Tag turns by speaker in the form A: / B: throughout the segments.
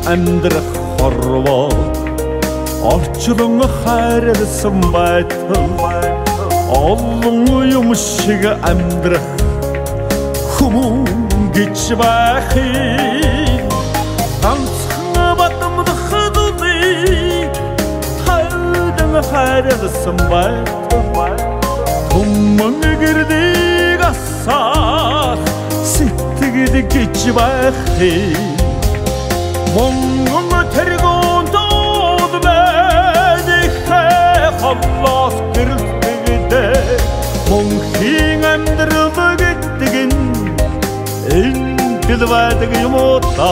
A: амьдрах хорвоо орчлон хайрлсан байтал олон юм шиг амьдрах хүмүүн гэж байхыг ганцхан батамдах дулыг хайдан хайрлсан байтал түмэн гэрдэг асаах сэтгэл гэж байхыг Монгол тэргүүн дууд байдихээ холлоос гэрэлтэгдээ Монхийн амьдрал гэдэг энэ дэлбайдаг юм уу та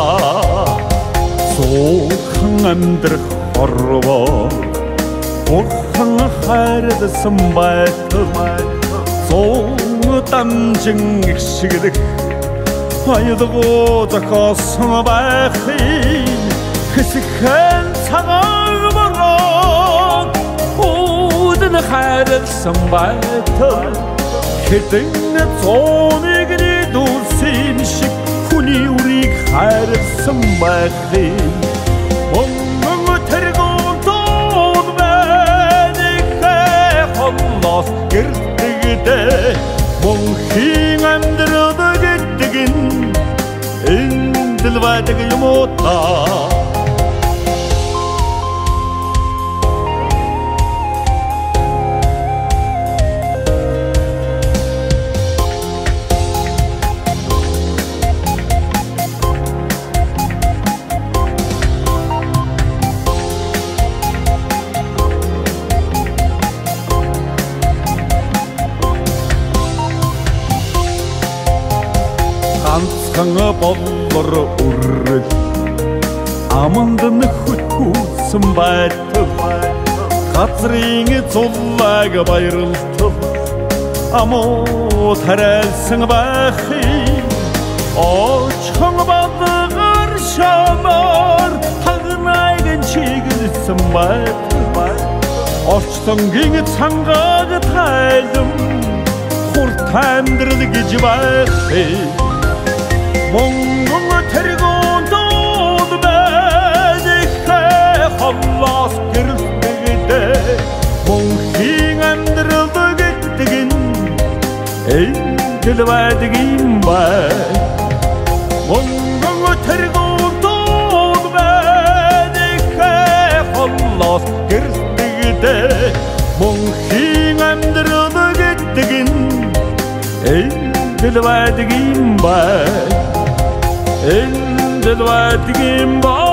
A: Суухан амьдрах хорвоо Бурхан хайрласан байтал Зуун дамжин игшгэлэх Аюулгүй зохиосон байхыг хэсэгхэн цагаан бороо Үүдэн хайрлсан байтал хэдэн зууныг дүүсэн шиг хүний үрийг хайрлсан байхыг Монгол тэргүүн дууд байдихээ холлоос гэрэлтэгдээ Монхийн амьдрал гэдэг энэ дэлбайдаг юм уу та ганцхан болор үрэл аманд нөхөтгүүлсэн байтал газрын зуллаг баярлтал амуу тарайлсан байхыг очхон бадгаар шамар хагнайгэн чиглэсэн байтал орчлонгийн цангааг тайлам хурд амьдрал гэж байхыг Монгол тэргүүн дууд байдихээ холлоос гэрэлтэгдээ Монхийн амьдрал гэдэг энэ дэлбайдаг юм бай Монгол тэргүүн дууд байдихээ холлоос гэрэлтэгдээ Монхийн амьдрал гэдэг энэ дэлбайдаг юм бай Энэ дэлбайдаг юм бай